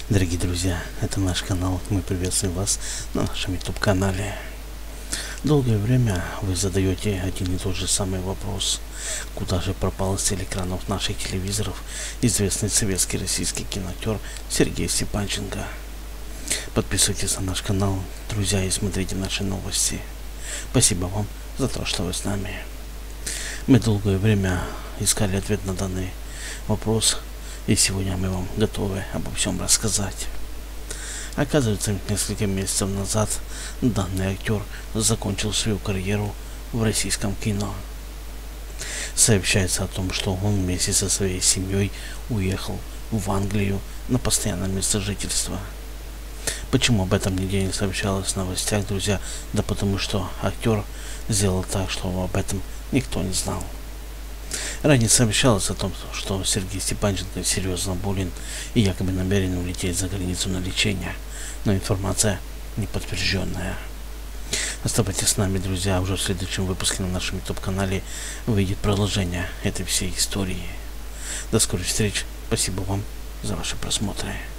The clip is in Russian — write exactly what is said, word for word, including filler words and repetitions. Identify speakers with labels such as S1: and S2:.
S1: Дорогие друзья, это наш канал, мы приветствуем вас на нашем YouTube канале. Долгое время вы задаете один и тот же самый вопрос: куда же пропал с телеэкранов наших телевизоров известный советский российский киноактер Сергей Степанченко? Подписывайтесь на наш канал, друзья, и смотрите наши новости. Спасибо вам за то, что вы с нами. Мы долгое время искали ответ на данный вопрос, и сегодня мы вам готовы обо всем рассказать. Оказывается, несколько месяцев назад данный актер закончил свою карьеру в российском кино. Сообщается о том, что он вместе со своей семьей уехал в Англию на постоянное место жительства. Почему об этом нигде не сообщалось в новостях, друзья? Да потому что актер сделал так, что об этом никто не знал. Ранее сообщалось о том, что Сергей Степанченко серьезно болен и якобы намерен улететь за границу на лечение, но информация не подтвержденная. Оставайтесь с нами, друзья, уже в следующем выпуске на нашем YouTube канале выйдет продолжение этой всей истории. До скорых встреч, спасибо вам за ваши просмотры.